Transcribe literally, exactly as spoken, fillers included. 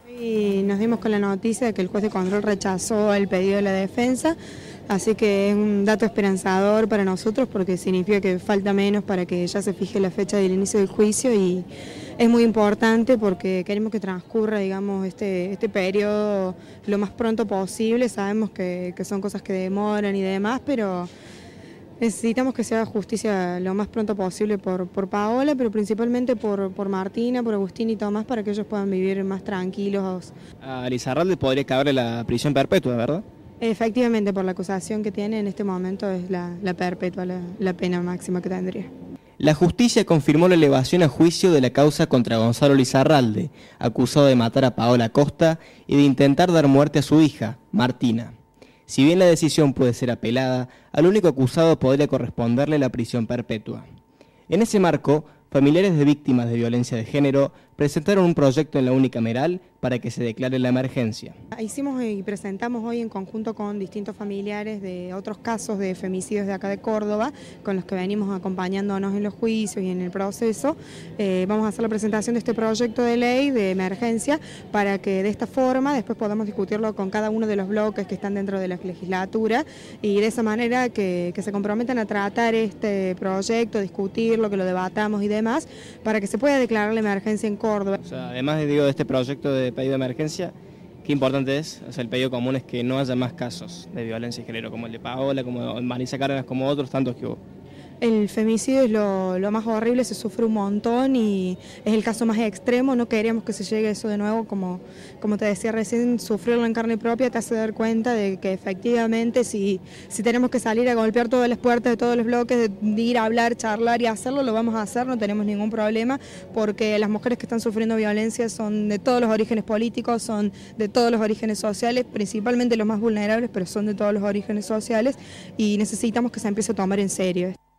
Y nos dimos con la noticia de que el juez de control rechazó el pedido de la defensa, así que es un dato esperanzador para nosotros porque significa que falta menos para que ya se fije la fecha del inicio del juicio y es muy importante porque queremos que transcurra, digamos, este, este periodo lo más pronto posible. Sabemos que, que son cosas que demoran y demás, pero necesitamos que se haga justicia lo más pronto posible por, por Paola, pero principalmente por, por Martina, por Agustín y Tomás, para que ellos puedan vivir más tranquilos. A Lizarralde podría caberle la prisión perpetua, ¿verdad? Efectivamente, por la acusación que tiene en este momento es la, la perpetua, la, la pena máxima que tendría. La justicia confirmó la elevación a juicio de la causa contra Gonzalo Lizarralde, acusado de matar a Paola Costa y de intentar dar muerte a su hija, Martina. Si bien la decisión puede ser apelada, al único acusado podría corresponderle la prisión perpetua. En ese marco, familiares de víctimas de violencia de género presentaron un proyecto en la unicameral para que se declare la emergencia. Hicimos y presentamos hoy en conjunto con distintos familiares de otros casos de femicidios de acá de Córdoba, con los que venimos acompañándonos en los juicios y en el proceso. Eh, vamos a hacer la presentación de este proyecto de ley de emergencia para que de esta forma después podamos discutirlo con cada uno de los bloques que están dentro de la legislatura y de esa manera que, que se comprometan a tratar este proyecto, discutirlo, que lo debatamos y demás, para que se pueda declarar la emergencia en Córdoba. O sea, además de, digo, de este proyecto de pedido de emergencia, qué importante es, o sea, el pedido común es que no haya más casos de violencia de género, como el de Paola, como Marisa Cárdenas, como otros tantos que hubo. El femicidio es lo, lo más horrible, se sufre un montón y es el caso más extremo, no queríamos que se llegue a eso de nuevo, como, como te decía recién, sufrirlo en carne propia te hace dar cuenta de que efectivamente si, si tenemos que salir a golpear todas las puertas de todos los bloques, de, de ir a hablar, charlar y hacerlo, lo vamos a hacer, no tenemos ningún problema, porque las mujeres que están sufriendo violencia son de todos los orígenes políticos, son de todos los orígenes sociales, principalmente los más vulnerables, pero son de todos los orígenes sociales y necesitamos que se empiece a tomar en serio.